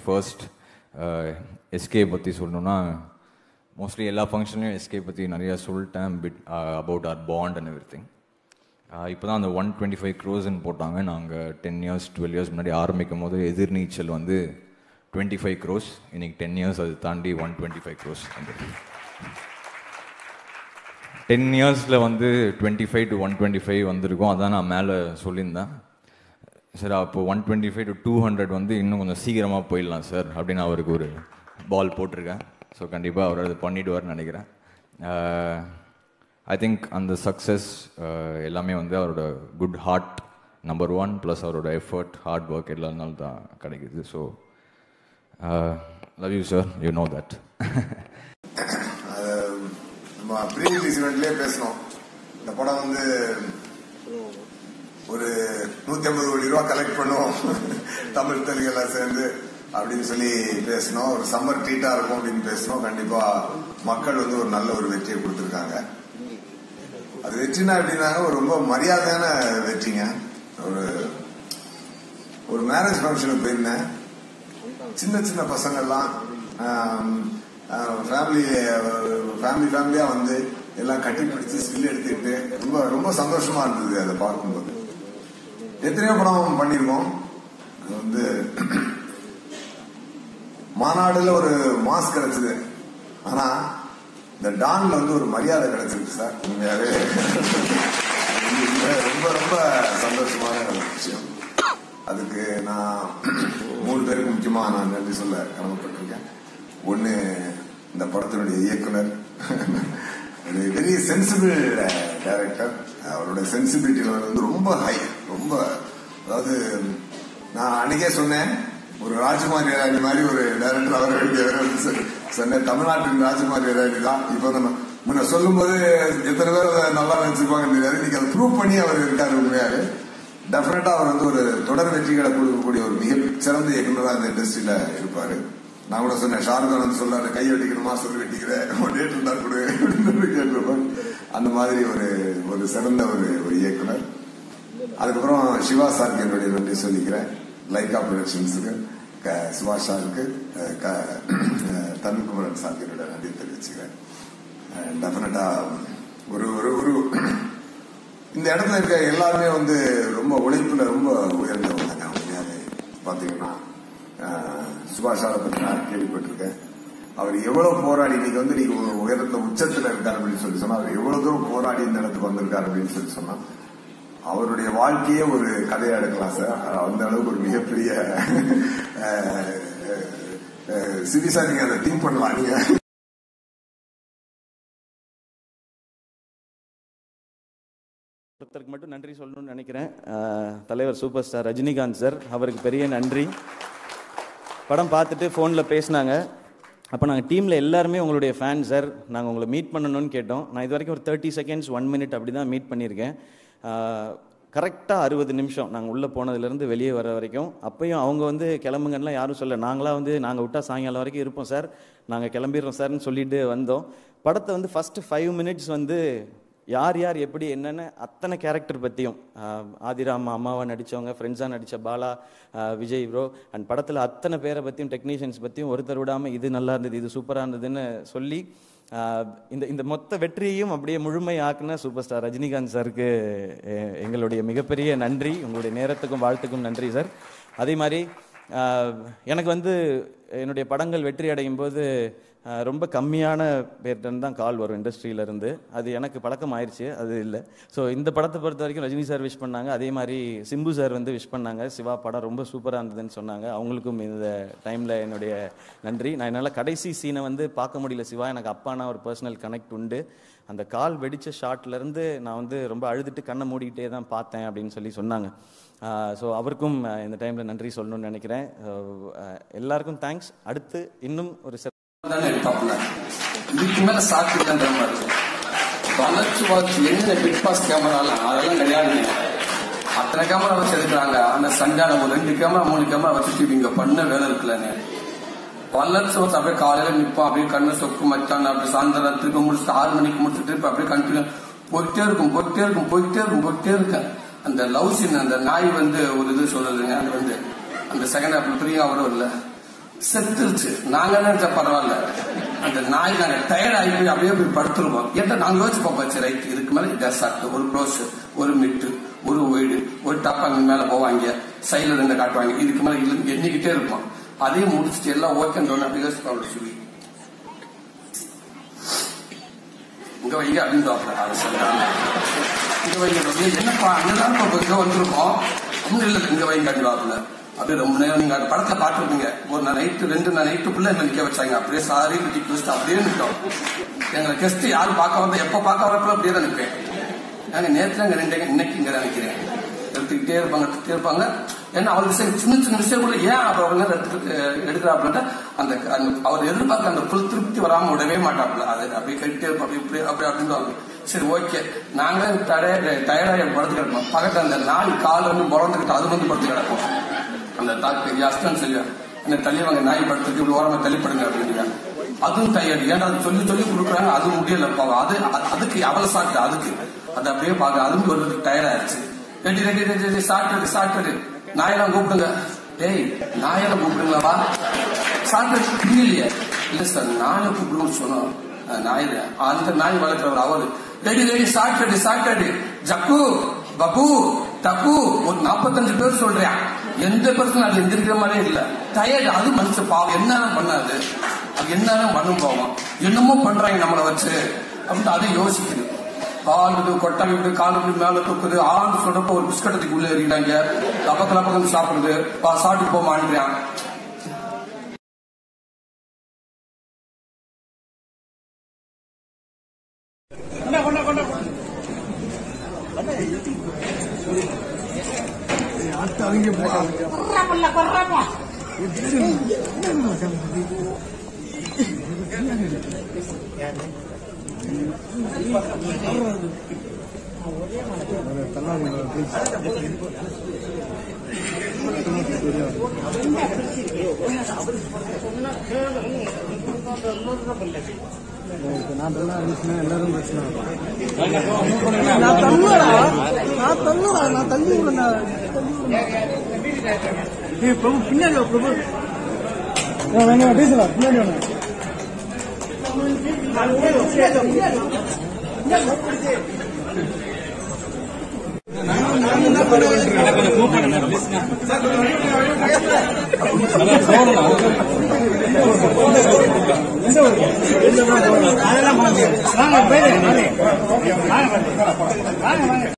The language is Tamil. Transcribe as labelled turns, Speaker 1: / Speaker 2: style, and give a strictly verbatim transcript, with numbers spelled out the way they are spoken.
Speaker 1: ஃபர்ஸ்ட் எஸ்கே பற்றி சொல்லணுன்னா மோஸ்ட்லி எல்லா ஃபங்க்ஷன்லையும் எஸ்கே பற்றி நிறையா சொல்லிட்டேன் bit about our bond and எவ்ரி திங். இப்போ தான் அந்த ஒன் டுவெண்ட்டி ஃபைவ் க்ரோஸ்ன்னு போட்டாங்க. நாங்கள் டென் இயர்ஸ் டுவெல் இயர்ஸ் முன்னாடி ஆரம்பிக்கும் போது எதிர்நீச்சல் வந்து டுவெண்ட்டி ஃபைவ் க்ரோஸ், இன்றைக்கி டென் இயர்ஸ் அது தாண்டி ஒன் டுவெண்ட்டி ஃபைவ் க்ரோஸ் வந்து டென் இயர்ஸில் வந்து twenty five to one twenty five வந்திருக்கோம். அதான் நான் மேலே சொல்லியிருந்தேன். சார் அப்போ one twenty five to two hundred வந்து இன்னும் கொஞ்சம் சீக்கிரமாக போயிடலாம் சார் அப்படின்னு அவருக்கு ஒரு பால் போட்டிருக்கேன். ஸோ கண்டிப்பாக அவர் அது பண்ணிவிடுவார்னு நினைக்கிறேன். ஐ திங்க் அந்த சக்ஸஸ் எல்லாமே வந்து அவரோட good heart number one plus அவரோட எஃபர்ட் ஹார்ட் ஒர்க் எல்லாருனாலும் தான் கிடைக்குது. So love you sir, you know that.
Speaker 2: நம்ம ப்ரீவியஸ் ஈவெண்ட்லேயே பேசணும். இந்த படம் வந்து ஒரு நூத்தி ஐம்பது கோடி ரூபா கலெக்ட் பண்ணுவோம் தமிழ் தெலுங்கு எல்லாம் சேர்ந்து அப்படின்னு சொல்லி பேசணும். ஒரு சம்மர் ட்ரீட்டா இருக்கும் அப்படின்னு பேசணும். கண்டிப்பா மக்கள் வந்து ஒரு நல்ல ஒரு வெற்றியை கொடுத்துருக்காங்க. அது வெற்றினா எப்படின்னாங்க ஒரு ரொம்ப மரியாதையான வெற்றிங்க. ஒரு ஒரு மேரேஜ் ஃபங்க்ஷனுக்கு போயிருந்தேன். சின்ன சின்ன பசங்கள்லாம் ஃபேமிலி ஃபேமிலி ஃபேமிலியா வந்து எல்லாம் கட்டி பிடிச்சி ஸ்டில் எடுத்துக்கிட்டு ரொம்ப ரொம்ப சந்தோஷமா இருந்தது அதை பார்க்கும்போது. எத்தனையோ படம் பண்ணிருக்கோம். அது வந்து மாநாடுல ஒரு மாஸ் கிடைச்சது. ஆனா இந்த டான்ல வந்து ஒரு மரியாதை கிடைச்சிருக்கு சார். உண்மையாவே ரொம்ப ரொம்ப சந்தோஷமான விஷயம். அதுக்கு நான் மூணு பேருக்கு முக்கியமா நான் நன்றி சொல்ல கடமைப்பட்டிருக்கேன். ஒன்னு இந்த படத்தினுடைய இயக்குனர், வெரி சென்சிபிள் டைரக்டர். அவரோட சென்சிபிலிட்டி வந்து ரொம்ப ஹை, ரொம்ப அதாவது நான் அன்னைக்கே சொன்னேன் ஒரு ராஜகுமாரி ராணி மாதிரி ஒரு டைரக்டர் வர வேண்டியவர் சொன்னேன். தமிழ்நாட்டின் ராஜகுமாரி ராணி தான். இப்போ நம்ம முன்ன சொல்லும் போது எத்தனை பேர் நல்லா நினைச்சிருப்பாங்கன்னு தெரியாது. இன்னைக்கு அதை ப்ரூவ் பண்ணி அவர் இருக்காரு. உண்மையாரு டெஃபினட்டா அவர் வந்து ஒரு தொடர் வெற்றிகளை கொடுக்கக்கூடிய ஒரு மிக சிறந்த இயக்குநராக இந்த இண்டஸ்ட்ரியில இருப்பாரு. நான் கூட சொன்னேன், ஷாருக்கான் வந்து சொல்றாரு கை வெட்டிக்கணுமா சொல்லி வெட்டிக்கிறேன் டேட் இருந்தா கொடு கேட்டிருப்பாரு. அந்த மாதிரி ஒரு ஒரு சிறந்த ஒரு ஒரு இயக்குனர். அதுக்கப்புறம் சிவா சாருக்கு என்னுடைய நன்றி சொல்லிக்கிறேன். லைகா ப்ரொடக்ஷன்ஸுக்கு, சிவா சாருக்கு, தமிழ்குமரன் சாருக்கு என்னுடைய நன்றி தெரிவிச்சுக்கிறேன். டெஃபினட்டா ஒரு ஒரு ஒரு இந்த இடத்துல இருக்க எல்லாருமே வந்து ரொம்ப உழைப்புல ரொம்ப உயர்ந்தவங்க. உண்மையாவே பாத்தீங்கன்னா சுபாஷாவை பற்றி நான் கேள்விப்பட்டிருக்கேன். அவர் எவ்வளவு போராடி இன்னைக்கு வந்து நீங்க உயரத்துல உச்சத்துல இருக்காரு அப்படின்னு சொல்லி சொன்னா, அவர் எவ்வளவு தூரம் போராடி இந்த இடத்துக்கு வந்திருக்காரு அப்படின்னு சொல்லி சொன்னா, அவருடைய வாழ்க்கையே ஒரு கதையா எடுக்கலாம் சார். அந்த அளவுக்கு ஒரு மிகப்பெரிய சீரியஸா நீங்க அதை திங்க் பண்ணலாம். நீங்க
Speaker 3: ஒருத்தருக்கு மட்டும் நன்றி சொல்லணும்னு நினைக்கிறேன். தலைவர் சூப்பர் ஸ்டார் ரஜினிகாந்த் சார், அவருக்கு பெரிய நன்றி. படம் பார்த்துட்டு ஃபோனில் பேசினாங்க. அப்போ நாங்கள் டீமில் எல்லாருமே உங்களுடைய ஃபேன் சார், நாங்கள் உங்களை மீட் பண்ணணும்னு கேட்டோம். நான் இது வரைக்கும் ஒரு தேர்ட்டி செகண்ட்ஸ் ஒன் மினிட் அப்படி தான் மீட் பண்ணியிருக்கேன். கரெக்டாக அறுபது நிமிஷம் நாங்கள் உள்ளே போனதுலேருந்து வெளியே வர வரைக்கும். அப்பையும் அவங்க வந்து கிளம்புங்கலாம் யாரும் சொல்ல, நாங்களாம் வந்து நாங்கள் விட்டால் சாயங்காலம் வரைக்கும் இருப்போம் சார், நாங்கள் கிளம்பிடுறோம் சார்னு சொல்லிட்டு வந்தோம். படத்தை வந்து ஃபஸ்ட்டு ஃபைவ் மினிட்ஸ் வந்து யார் யார் எப்படி என்னென்ன அத்தனை கேரக்டர் பற்றியும், ஆதிராமா அம்மாவா நடித்தவங்க, ஃப்ரெண்ட்ஸாக நடித்த பாலா, விஜய் ப்ரோ அண்ட் படத்தில் அத்தனை பேரை பற்றியும் டெக்னீஷியன்ஸ் பற்றியும் ஒருத்தர் விடாமல் இது நல்லா இருந்தது, இது சூப்பராக இருந்ததுன்னு சொல்லி இந்த இந்த மொத்த வெற்றியையும் அப்படியே முழுமை ஆக்குன சூப்பர் ஸ்டார் ரஜினிகாந்த் சாருக்கு எங்களுடைய மிகப்பெரிய நன்றி. உங்களுடைய நேரத்துக்கும் வாழ்த்துக்கும் நன்றி சார். அதே மாதிரி எனக்கு வந்து என்னுடைய படங்கள் வெற்றி அடையும் போது ரொம்ப கம்மியான பேர்டன் தான் கால் வரும் இண்டஸ்ட்ரியிலேருந்து. அது எனக்கு பழக்கம் ஆயிடுச்சு, அது இல்லை. ஸோ இந்த படத்தை பொறுத்த வரைக்கும் ரஜினி சார் விஷ் பண்ணாங்க, அதே மாதிரி சிம்பு சார் வந்து விஷ் பண்ணாங்க. சிவா படம் ரொம்ப சூப்பராக இருந்ததுன்னு சொன்னாங்க. அவங்களுக்கும் இந்த டைமில் என்னுடைய நன்றி. நான் என்னால் கடைசி சீனை வந்து பார்க்க முடியல சிவா, எனக்கு அப்பானா ஒரு பர்சனல் கனெக்ட் உண்டு. அந்த கால் வெடித்த ஷாட்லேருந்து நான் வந்து ரொம்ப அழுதுட்டு கண்ணை மூடிக்கிட்டே தான் பார்த்தேன் அப்படின்னு சொல்லி சொன்னாங்க. ஸோ அவருக்கும் இந்த டைமில் நன்றி சொல்லணும்னு நினைக்கிறேன். எல்லாருக்கும் தேங்க்ஸ். அடுத்து இன்னும் ஒரு
Speaker 4: இதுக்கு மேல சாப்பிட்டுன்ற மாதிரி வளர்ச்சி வளர்ச்சி என்ன பிக் பாஸ் கேமராலாம் அதெல்லாம் கிடையாது. அத்தனை கேமரா வச்சு எடுக்கிறாங்க. அந்த சண்டான ஒரு ரெண்டு கேமரா மூணு கேமரா வச்சுட்டு இங்க பண்ண வேலை இருக்குல்லன்னு வளர்ச்சி வச்சு அப்படியே காலையில நிற்போம், அப்படியே கண்ணு சொக்கு மச்சான் அப்படி சாயந்தரத்துக்கு முடிச்சுட்டு ஆறு மணிக்கு முடிச்சுட்டு இருப்பேன். அப்படியே கண்டினியூ போயிட்டே இருக்கும் போயிட்டே இருக்கும் போயிட்டே இருக்கும் போயிட்டே இருக்கேன். அந்த லவ் சீன் அந்த நாய் வந்து ஒரு இது சொல்லுதுங்க, அது வந்து அந்த செகண்ட் ஹாஃப்ல பிரியா வரும் இல்லை, செத்துருச்சு. நாங்க நினைச்ச பரவாயில்ல, அந்த நாய் நாங்க டயர்ட் ஆகி போய் அப்படியே போய் படுத்துருவோம். ஏன்டா நாங்க யோசிச்சு பார்ப்போம், ரைட் இதுக்கு மேல டெசர்ட், ஒரு க்ளோஸ், ஒரு மிட்டு, ஒரு ஒய்டு, ஒரு டப்பாங்க மேல போவாங்க, சைடுல ரெண்டு காட்டுவாங்க, இதுக்கு மேல எண்ணிக்கிட்டே இருப்போம். அதையும் முடிச்சுட்டு எல்லாம் ஓகேன்னு அப்படி யோசிச்சு சொல்லி இங்க வைங்க அப்படின்னு அதை சொல்றாங்க. இங்க வைங்க என்னப்பா அங்கதான் இங்க வந்திருக்கோம் ஒன்னும் இல்லை, இங்க வைங்க அப்படிவாப்புல. அப்படியே ரொம்ப நேரம் நீங்க அந்த படத்தை பார்த்துருப்பீங்க. ஒரு நாள் நைட்டு ரெண்டு நாள் நைட்டுக்குள்ள என்ன நிக்க வச்சாங்க. அப்படியே சாரி குட்டி அப்படியே நிற்கும். எங்களை கெஸ்ட் யாரும் பார்க்க வந்தா எப்ப பார்க்க வரப்போ அப்படியே தான் நிற்பேன். நாங்க நேரத்துல அங்க ரெண்டு இன்னைக்கு இங்க தான் நிக்கிறேன். எடுத்துக்கிட்டே இருப்பாங்க எடுத்துக்கிட்டே இருப்பாங்க. ஏன்னா அவர் விஷயம் சின்ன சின்ன விஷயம் கூட ஏன் அப்ப அவங்க எடுக்கிறாப்புல அந்த அவர் எதிர்பார்க்க அந்த புல் திருப்தி வராம விடவே மாட்டாப்புல. அது அப்படியே கட்டிட்டே இருப்போம். அப்படி இப்படி அப்படி அப்படின்னு சரி ஓகே. நாங்க டயர்டாக படுத்து கிடப்போம். பக்கத்துல அந்த நாய் கால் வந்து முறந்துக்கிட்டு அது வந்து படுத்து கிடப்போம். அந்த டாக்டர் அஸ்டன் சொல்லுவேன், என்ன தள்ளிவாங்க நாய் படுத்துட்டு இப்படி ஓரமா தள்ளிப்படுங்க அப்படின்னு. அதுவும் டயர்டு. ஏன்னா அது சொல்லி சொல்லி கொடுக்குறாங்க, அது முடியல போக. அது அதுக்கு அவளை சாப்பிட்டு அதுக்கு அது அப்படியே பார்க்க அதுவும் ஒரு டயர்ட் ஆயிடுச்சு. ரெடி ரெடி ரெடி சாப்பிட்டு சாப்பிட்டு நாயெல்லாம் கூப்பிடுங்க. டேய் நாயெல்லாம் கூப்பிடுங்களாவா சாப்பிட்டு புரியலையே. இல்ல சார் நாயை கூப்பிடுங்கன்னு சொன்னோம். நாய் அந்த நாய் வளர்க்கிறவர் அவரு ரெடி ரெடி சாப்பிட்டு சாப்பிட்டு ஜக்கு பபு தப்பு ஒரு நாற்பத்தஞ்சு பேர் சொல்றேன். எந்த பேருக்கும் அது எந்திரிக்கிற மாதிரியே இல்ல. டயர்டு. அது மனுஷன் பாவம் என்ன பண்ணாது, அது என்ன பண்ணும் போவோம். என்னமோ பண்றாங்க நம்மளை வச்சு அப்படின்னு அதை யோசிக்குது. கால் விடு கொட்டை விடு கால் விடு மேல தூக்குது. ஆண்டு சொல்றப்ப ஒரு பிஸ்கட்டத்துக்கு உள்ள ஏறிட்டாங்க. லப்பக்க லப்பக்கம் சாப்பிடுது. சாப்பிட்டு போக மாட்டேங்கிறான்.
Speaker 5: நான் எல்லாரும் பிரச்சனை நான் தள்ளுடா நான் தள்ளுடா நான் தள்ளி பிரபு பின்னாடி பிரபு வேணும் டீசலா பின்னாடி வேணும். அதெல்லாம்